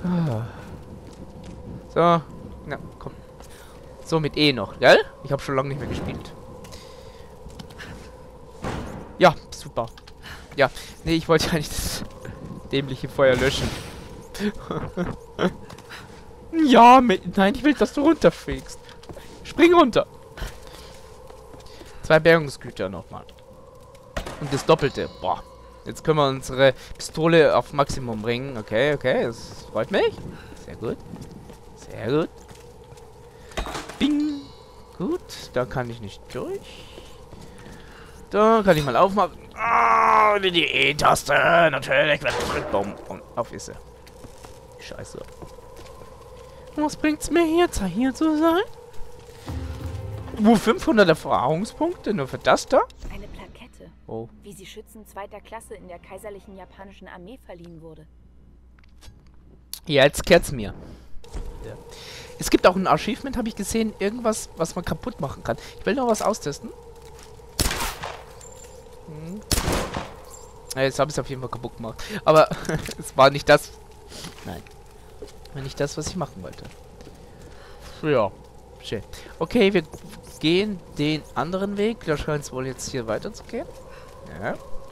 So. Na, komm. So, mit E noch, gell? Ich habe schon lange nicht mehr gespielt. Ja, super. Ja, nee, ich wollte eigentlich das dämliche Feuer löschen. Ja, nein, ich will, dass du runterfliegst. Spring runter. 2 Bergungsgüter nochmal. Und das Doppelte. Boah. Jetzt können wir unsere Pistole auf Maximum bringen. Okay, okay, das freut mich. Sehr gut. Sehr gut. Bing. Gut, da kann ich nicht durch. Da kann ich mal aufmachen. Ah, die E-Taste. Natürlich. Baum. Auf ist sie. Scheiße. Was bringt's mir jetzt, hier zu sein? 500 Erfahrungspunkte nur für das da? Eine Plakette. Oh. Wie sie Schützen 2. Klasse in der kaiserlichen japanischen Armee verliehen wurde. Ja, jetzt kehrt's mir. Ja. Es gibt auch ein Achievement, habe ich gesehen. Irgendwas, was man kaputt machen kann. Ich will noch was austesten. Ja, jetzt habe ich es auf jeden Fall kaputt gemacht. Aber es war nicht das. Nein. War nicht das, was ich machen wollte. Ja. Schön. Okay, wir gehen den anderen Weg. Da scheint es wohl jetzt hier weiter zu gehen. Ja.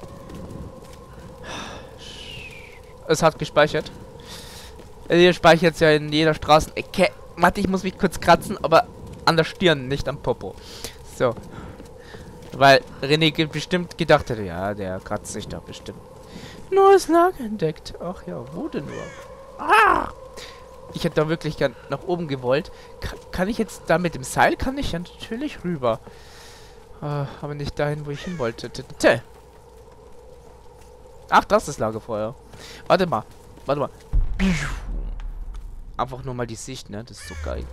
Es hat gespeichert. Hier speichert es ja in jeder Straßenecke. Warte, ich muss mich kurz kratzen, aber an der Stirn, nicht am Popo. So. Weil René bestimmt gedacht hätte, ja, der kratzt sich da bestimmt. Neues Lager entdeckt. Ach ja, wo denn nur? Ah! Ich hätte da wirklich gern nach oben gewollt. Kann ich jetzt da mit dem Seil? Kann ich ja natürlich rüber. Aber nicht dahin, wo ich hin wollte. Ach, das ist Lagerfeuer. Warte mal. Warte mal. Einfach nur mal die Sicht, ne? Das ist so geil.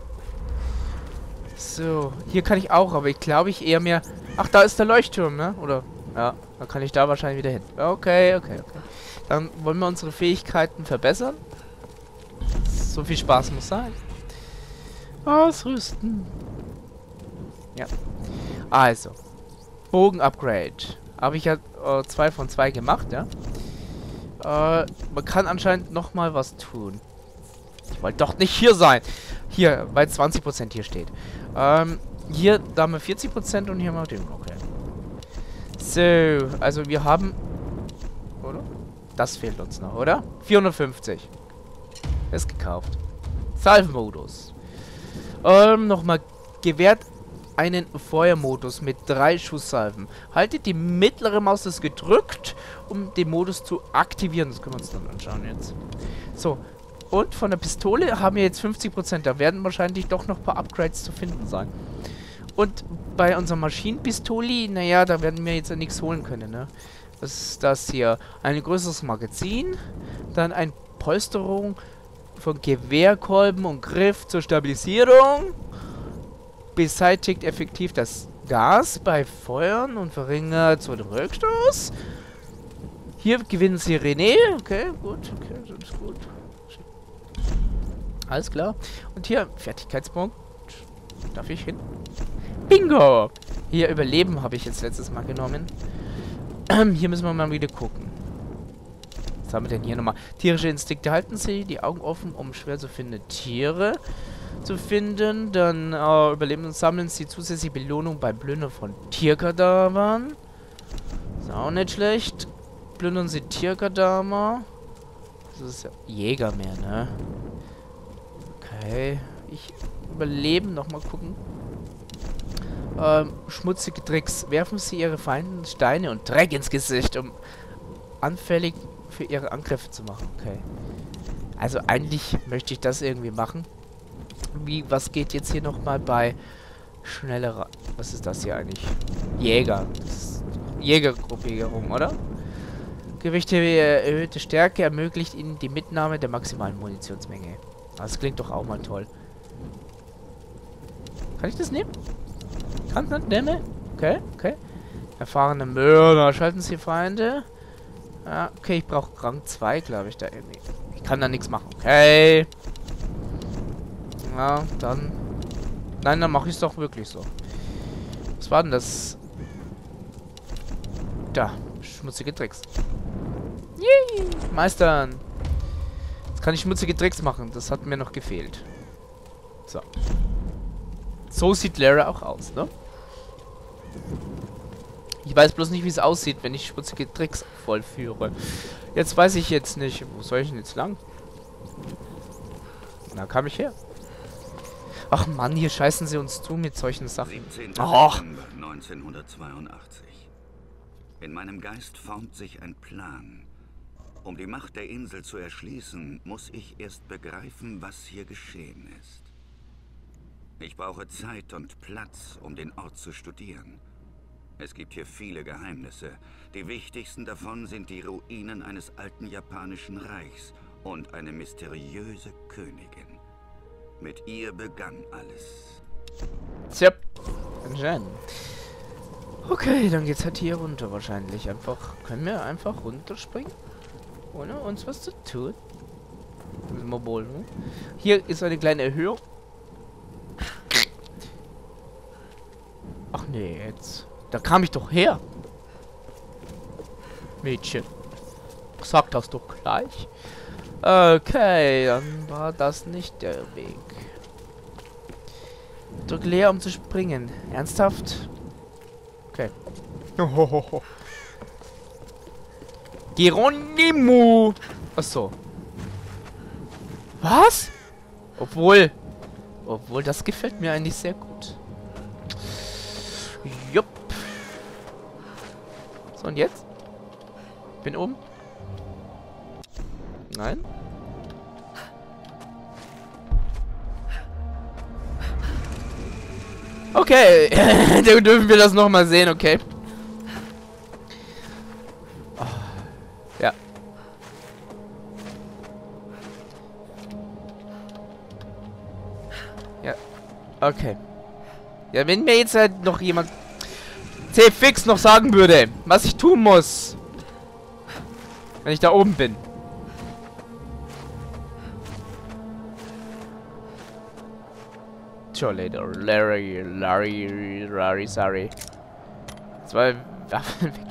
So, hier kann ich auch, aber ich glaube ich eher mehr... Ach, da ist der Leuchtturm, ne? Oder... Ja, dann kann ich da wahrscheinlich wieder hin. Okay, okay, okay. Dann wollen wir unsere Fähigkeiten verbessern. So viel Spaß muss sein. Ausrüsten. Ja. Also. Bogen-Upgrade. Habe ich ja 2 von 2 gemacht, ja. Man kann anscheinend nochmal was tun. Ich wollte doch nicht hier sein. Hier, weil 20% hier steht. Hier, da haben wir 40% und hier haben wir den. Okay. So, also wir haben... Oder? Das fehlt uns noch, oder? 450. Ist gekauft. Salvenmodus. Nochmal. Gewährt einen Feuermodus mit 3 Schusssalven. Haltet die mittlere Maus gedrückt, um den Modus zu aktivieren. Das können wir uns dann anschauen jetzt. So. Und von der Pistole haben wir jetzt 50%. Da werden wahrscheinlich doch noch ein paar Upgrades zu finden sein. Und bei unserer Maschinenpistole, naja, da werden wir jetzt ja nichts holen können, ne? Was ist das hier? Ein größeres Magazin. Dann eine Polsterung von Gewehrkolben und Griff zur Stabilisierung. Beseitigt effektiv das Gas bei Feuern und verringert so den Rückstoß. Hier gewinnen sie René. Okay, gut. Okay, das ist gut. Alles klar. Und hier, Fertigkeitspunkt. Darf ich hin? Bingo! Hier, Überleben habe ich jetzt letztes Mal genommen. Hier müssen wir mal wieder gucken. Was haben wir denn hier nochmal? Tierische Instinkte. Halten Sie die Augen offen, um schwer zu findende Tiere zu finden. Dann überleben und sammeln Sie zusätzliche Belohnung beim Plündern von Tierkadavern. Ist auch nicht schlecht. Plündern Sie Tierkadaver. Das ist ja Jäger mehr, ne? Okay. Ich überleben. Nochmal gucken. Schmutzige Tricks. Werfen Sie Ihre Feinden Steine und Dreck ins Gesicht, um anfällig für ihre Angriffe zu machen. Okay. Also eigentlich möchte ich das irgendwie machen. Was geht jetzt hier nochmal bei schnellerer... Was ist das hier eigentlich? Jäger. Jägergruppierung, oder? Gewichte erhöhte Stärke ermöglicht ihnen die Mitnahme der maximalen Munitionsmenge. Das klingt doch auch mal toll. Kann ich das nehmen? Kann ich das nehmen? Okay, okay. Erfahrene Mörder. Schalten Sie Feinde. Ja, okay, ich brauche Rang 2, glaube ich, da irgendwie. Ich kann da nichts machen. Okay. Ja, dann... Nein, dann mache ich es doch wirklich so. Was war denn das? Da. Schmutzige Tricks. Yay! Meistern. Jetzt kann ich schmutzige Tricks machen. Das hat mir noch gefehlt. So. So sieht Lara auch aus, ne? Ich weiß bloß nicht, wie es aussieht, wenn ich schmutzige Tricks vollführe. Jetzt weiß ich jetzt nicht. Wo soll ich denn jetzt lang? Na, kam ich her. Ach Mann, hier scheißen sie uns zu mit solchen Sachen. 17. Oh. September 1982. In meinem Geist formt sich ein Plan. Um die Macht der Insel zu erschließen, muss ich erst begreifen, was hier geschehen ist. Ich brauche Zeit und Platz, um den Ort zu studieren. Es gibt hier viele Geheimnisse. Die wichtigsten davon sind die Ruinen eines alten japanischen Reichs und eine mysteriöse Königin. Mit ihr begann alles. Tja. Anscheinend. Okay, dann geht's halt hier runter wahrscheinlich. Können wir einfach runterspringen? Ohne uns was zu tun? Mobile, ne? Hier ist eine kleine Erhöhung. Ach nee, jetzt. Da kam ich doch her. Mädchen. Sag das doch gleich. Okay, dann war das nicht der Weg. Drück leer, um zu springen. Ernsthaft? Okay. Geronimo! Achso. Was? Obwohl, das gefällt mir eigentlich sehr gut. Jupp. So, und jetzt? Bin oben. Nein? Okay. Dann dürfen wir das nochmal sehen, okay. Oh. Ja. Ja. Okay. Ja, wenn mir jetzt halt noch jemand C-Fix noch sagen würde, was ich tun muss, wenn ich da oben bin. Sure later. Larry, sorry. Zwei Waffen weg.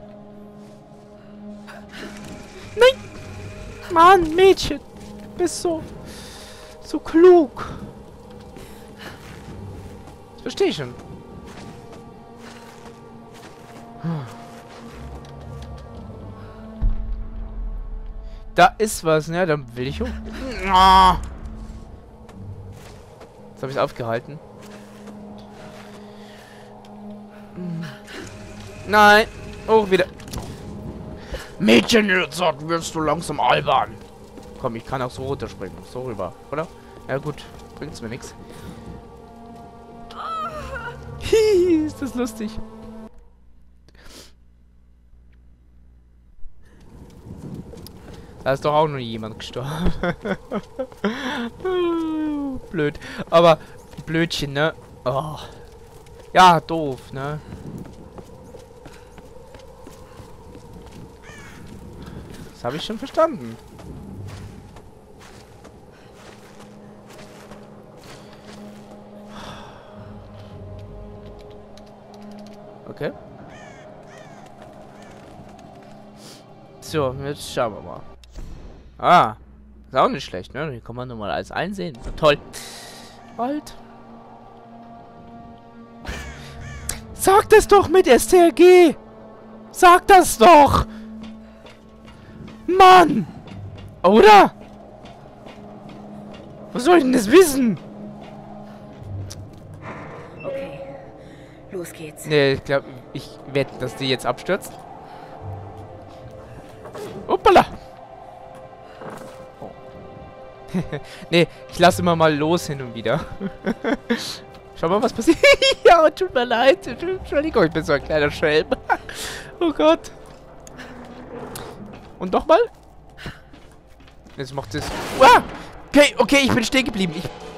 Nein! Mann, Mädchen! Du bist so klug. Das verstehe ich schon. Da ist was, ne? Dann will ich hoch. Jetzt habe ich es aufgehalten. Nein. Hoch wieder. Mädchen, jetzt wirst du langsam albern. Komm, ich kann auch so runterspringen. So rüber, oder? Ja gut, bringt's mir nichts. Hihi, ist das lustig. Da ist doch auch noch jemand gestorben. Blöd. Aber Blödchen, ne? Oh. Ja, doof, ne? Das habe ich schon verstanden. Okay. So, jetzt schauen wir mal. Ah, ist auch nicht schlecht, ne? Hier kann man nur mal alles einsehen. Toll. Halt. Sag das doch mit STRG! Sag das doch! Mann! Oder? Was soll ich denn das wissen? Okay, los geht's. Nee, ich glaube, ich wette, dass die jetzt abstürzt. Hoppala! Oh. Nee, ich lasse immer mal los hin und wieder. Schau mal, was passiert. Ja, tut mir leid. Entschuldigung, ich bin so ein kleiner Schelm. Oh Gott. Und nochmal? Jetzt macht es. Okay, ich bin stehen geblieben.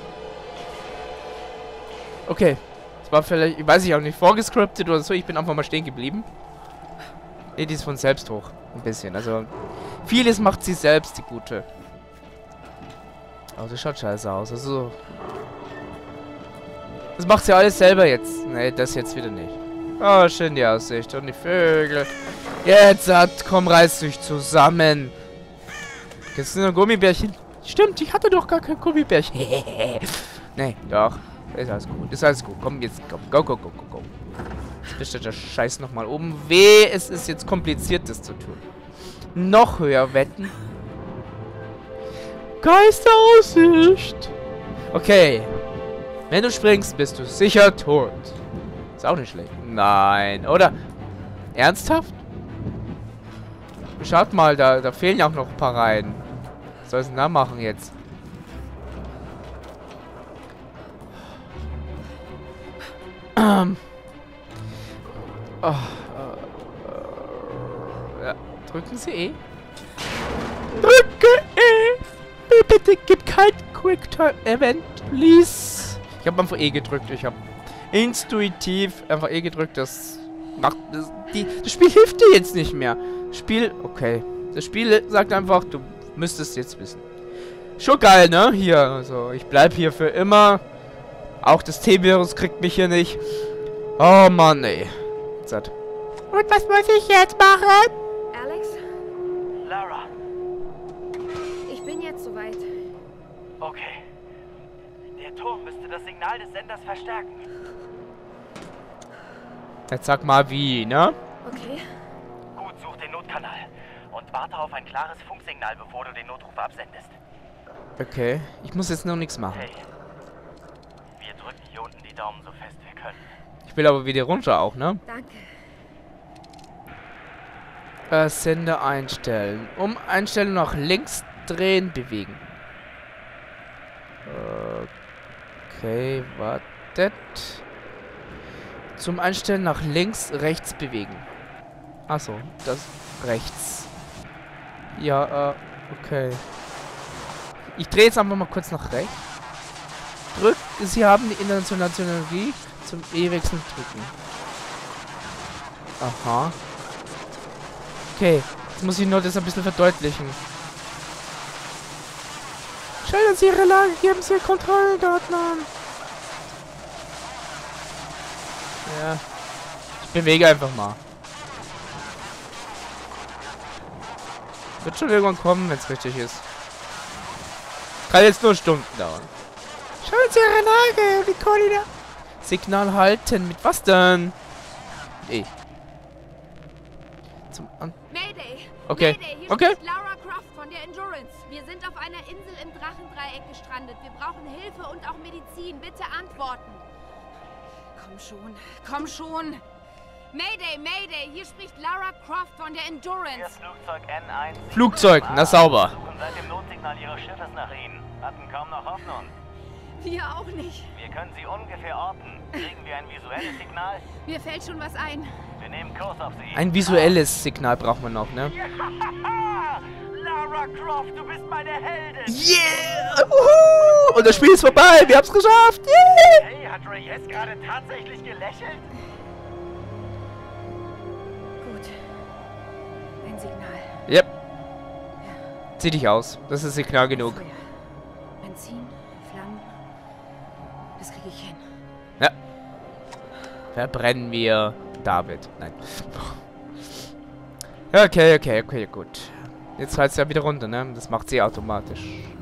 Okay. Das war vielleicht, ich weiß auch nicht, vorgescriptet oder so. Ich bin einfach mal stehen geblieben. Nee, die ist von selbst hoch. Ein bisschen. Also, vieles macht sie selbst, die Gute. Aber das schaut scheiße aus. Also, das macht sie alles selber jetzt. Nee, das jetzt wieder nicht. Oh, schön die Aussicht. Und die Vögel. Jetzt, komm, reiß dich zusammen. Jetzt sind noch Gummibärchen. Stimmt, ich hatte doch gar kein Gummibärchen. Nee, doch. Ist alles gut. Ist alles gut. Komm, jetzt komm. Go, go, go, go, go. Jetzt steht der Scheiß nochmal oben. Weh, es ist jetzt kompliziert, das zu tun. Noch höher wetten. Geisteraussicht. Okay. Wenn du springst, bist du sicher tot. Ist auch nicht schlecht. Nein, oder? Ernsthaft? Schaut mal, da fehlen ja auch noch ein paar Reihen. Was soll es denn da machen jetzt? Ja, drücken Sie E. Drücke E! Bitte gib kein Quick-Time-Event, please. Ich habe einfach E gedrückt. Ich habe intuitiv einfach E gedrückt. Das macht... Das Spiel hilft dir jetzt nicht mehr. Okay. Das Spiel sagt einfach, du müsstest jetzt wissen. Schon geil, ne? Hier, also ich bleib hier für immer. Auch das T-Virus kriegt mich hier nicht. Oh Mann, ey. Satt. Und was muss ich jetzt machen? Alex, Lara, ich bin jetzt soweit. okay. Der Turm müsste das Signal des Senders verstärken. Jetzt sag mal wie, ne? Okay. Gut, such den Notkanal und warte auf ein klares Funksignal, bevor du den Notruf absendest. Okay. Ich muss jetzt noch nichts machen. Hey, wir drücken hier unten die Daumen so fest wir können. Ich will aber wieder runter auch, ne? Danke. Sender einstellen. Einstellung nach links drehen, bewegen. Okay, wartet. Zum Einstellen nach links, rechts bewegen. Achso, das rechts. Ja, okay. Ich drehe jetzt einfach mal kurz nach rechts. Drückt, Sie haben die internationale Technologie zum E-Wechseln drücken. Aha. Okay, jetzt muss ich nur das ein bisschen verdeutlichen. Schildern Sie Ihre Lage, geben Sie Kontrolldaten an. Ja. Ich bewege einfach mal. Wird schon irgendwann kommen, wenn es richtig ist. Kann jetzt nur Stunden dauern. Schauen Sie Ihre Lage, die Koordinaten. Signal halten. Mit was denn? E. Zum An... Mayday! Okay. Mayday, hier Okay. spricht Lara Croft von der Endurance. Wir sind auf einer Insel im Drachendreieck gestrandet. Wir brauchen Hilfe und auch Medizin. Bitte antworten. Komm schon, komm schon. Mayday, Mayday, hier spricht Lara Croft von der Hier Endurance. ist Flugzeug N1. Flugzeug, na sauber. Suchen seit dem Notsignal Ihres Schiffes nach Ihnen. Hatten kaum noch Hoffnung. Wir auch nicht. Wir können Sie ungefähr orten. Kriegen wir ein visuelles Signal? Mir fällt schon was ein. Wir nehmen Kurs auf Sie. Ein visuelles Signal braucht man noch, ne? Ja! Lara Croft, du bist meine Heldin! Yeah! Uhu! Und das Spiel ist vorbei. Wir haben's geschafft. Yeah! Hey, hat Reyes gerade tatsächlich gelächelt? Gut. Ein Signal. Yep. Zieh dich aus. Das ist Signal genug. Feuer. Benzin, Flammen. Das kriege ich hin. Ja. Verbrennen wir David. Nein. Okay, gut. Jetzt fällt es ja wieder runter, ne? Das macht sie automatisch.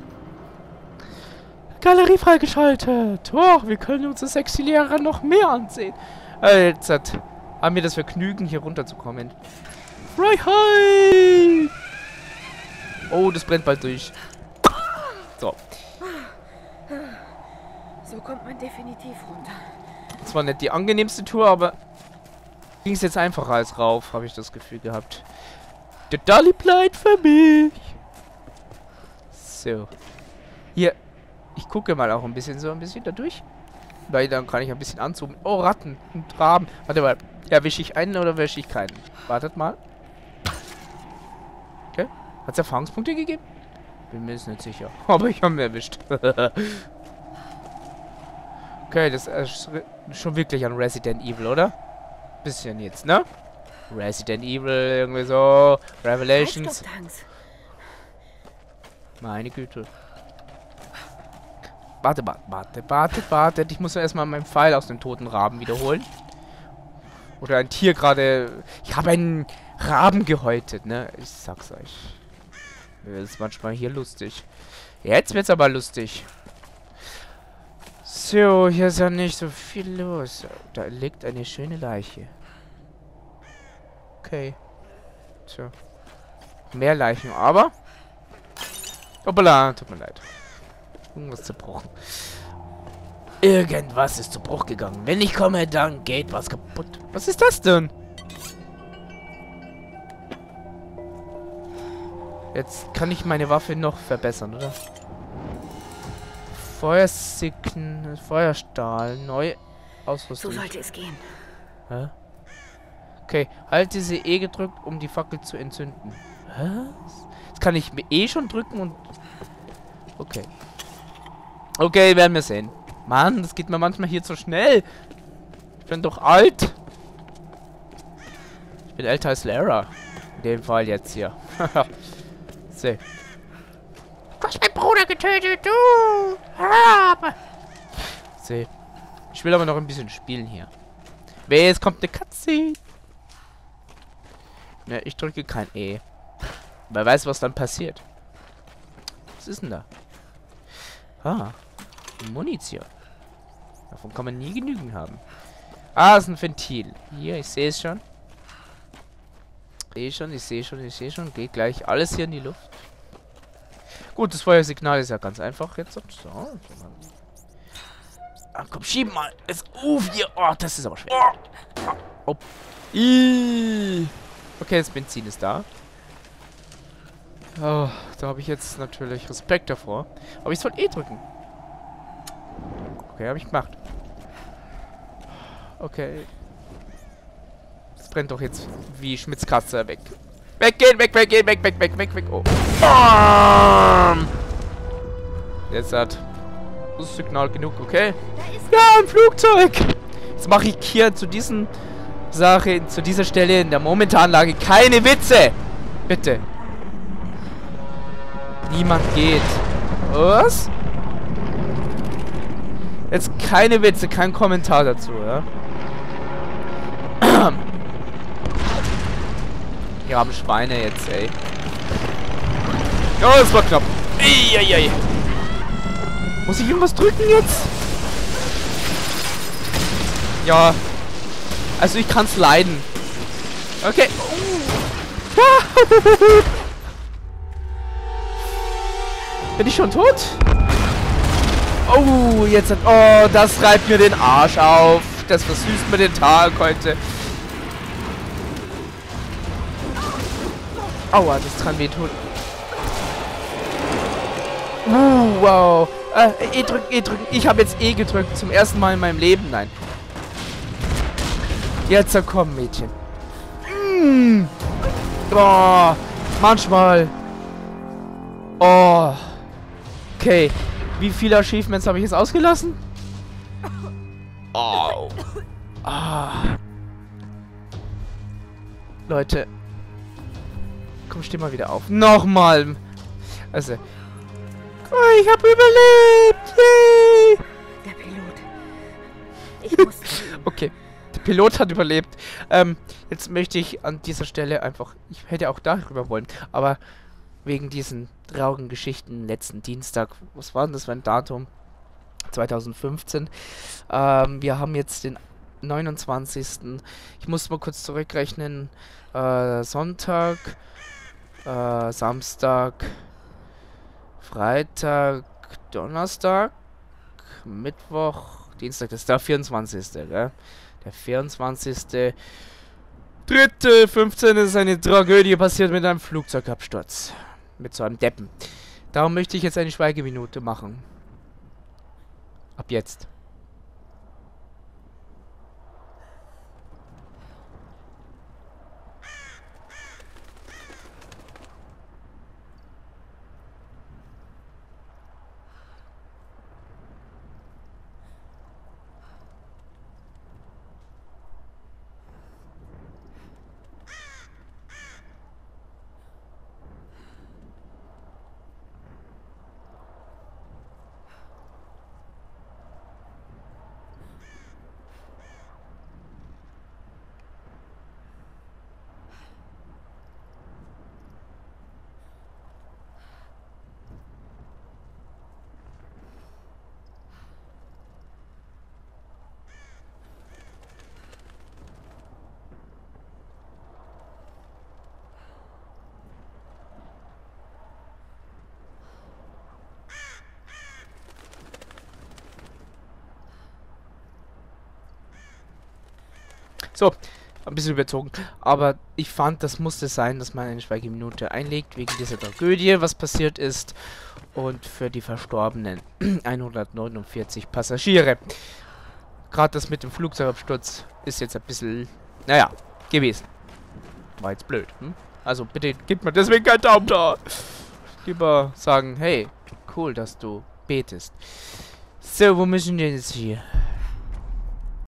Galerie freigeschaltet. Oh, wir können unsere sexy Lehrer noch mehr ansehen. Jetzt haben wir das Vergnügen, hier runterzukommen. Freiheit! Oh, das brennt bald durch. So. So kommt man definitiv runter. Das war nicht die angenehmste Tour, aber ging es jetzt einfacher als rauf, habe ich das Gefühl gehabt. Der Dolly bleibt für mich. So. Hier. Ich gucke mal auch ein bisschen da durch. Weil dann kann ich ein bisschen anzoomen. Oh, Ratten und Raben. Warte mal. Erwische ich einen oder erwische ich keinen? Wartet mal. Okay. Hat es Erfahrungspunkte gegeben? Bin mir jetzt nicht sicher. Aber ich habe ihn erwischt. Okay, das ist schon wirklich ein Resident Evil, oder? Bisschen jetzt, ne? Resident Evil, irgendwie so. Revelations. Treibstofftanks. Meine Güte. Warte. Ich muss ja erstmal meinen Pfeil aus dem toten Raben wiederholen. Oder ein Tier gerade... Ich habe einen Raben gehäutet, ne? Ich sag's euch. Das ist manchmal hier lustig. Jetzt wird's aber lustig. So, hier ist ja nicht so viel los. Da liegt eine schöne Leiche. Okay. Tja. Mehr Leichen, aber... Hoppala, tut mir leid. Irgendwas zerbrochen. Irgendwas ist zu Bruch gegangen. Wenn ich komme, dann geht was kaputt. Was ist das denn? Jetzt kann ich meine Waffe noch verbessern, oder? Feuerstahl, neu Ausrüstung. So sollte es gehen. Hä? Okay, halte sie E gedrückt, um die Fackel zu entzünden. Was? Jetzt kann ich E schon drücken und... Okay. Okay, werden wir sehen. Mann, das geht mir manchmal hier zu schnell. Ich bin doch alt. Ich bin älter als Lara. In dem Fall jetzt hier. So. Du hast meinen Bruder getötet, du! So. Ich will aber noch ein bisschen spielen hier. Jetzt kommt eine Cutscene. Ja, ich drücke kein E. Wer weiß, was dann passiert. Was ist denn da? Ah. Munition. Davon kann man nie genügend haben. Ah, ist ein Ventil. Hier, ich sehe es schon. Ich sehe schon. Geht gleich alles hier in die Luft. Gut, das Feuersignal ist ja ganz einfach jetzt. So. Ah, komm, schieb mal. Es hier. Oh, das ist aber schwer. Oh. Okay, das Benzin ist da. Oh, da habe ich jetzt natürlich Respekt davor. Aber ich soll E drücken. Okay, habe ich gemacht. Okay. Das brennt doch jetzt wie Schmitz Katze weg. Weggehen, weg. Oh. Jetzt hat das Signal genug, okay? Ja, ein Flugzeug! Jetzt mache ich hier zu dieser Stelle in der momentanen Lage keine Witze! Bitte. Niemand geht. Was? Jetzt keine Witze, kein Kommentar dazu, ja? Wir haben Schweine jetzt, ey. Oh, das war knapp. Eieiei. Muss ich irgendwas drücken jetzt? Ja. Also ich kann's leiden. Okay. Bin ich schon tot? Oh, jetzt hat... Oh, das reibt mir den Arsch auf. Das versüßt mir den Tag heute. Aua, das kann wehtun. Wow. E drücken. Ich habe jetzt E gedrückt. Zum ersten Mal in meinem Leben. Nein. Jetzt komm, Mädchen. Oh, manchmal. Oh. Okay. Wie viele Achievements habe ich jetzt ausgelassen? Oh. Ah. Leute. Komm, steh mal wieder auf. Nochmal. Also. Oh, ich habe überlebt. Yay. Der Pilot. Ich muss Okay. Der Pilot hat überlebt. Jetzt möchte ich an dieser Stelle einfach... Ich hätte auch darüber wollen. Aber wegen diesen traurigen Geschichten letzten Dienstag. Was war denn das für ein Datum? 2015. Wir haben jetzt den 29. Ich muss mal kurz zurückrechnen. Sonntag. Samstag. Freitag. Donnerstag. Mittwoch. Dienstag. Das ist der 24. Gell? Der 24. 3.15. ist eine Tragödie passiert mit einem Flugzeugabsturz. Mit so einem Deppen. Darum möchte ich jetzt eine Schweigeminute machen. Ab jetzt. So, ein bisschen überzogen. Aber ich fand, das musste sein, dass man eine Schweigeminute einlegt, wegen dieser Tragödie, was passiert ist. Und für die verstorbenen 149 Passagiere. Gerade das mit dem Flugzeugabsturz ist jetzt ein bisschen, naja, gewesen. War jetzt blöd. Also bitte gebt mir deswegen keinen Daumen da. Lieber sagen, hey, cool, dass du betest. So, wo müssen wir jetzt hier?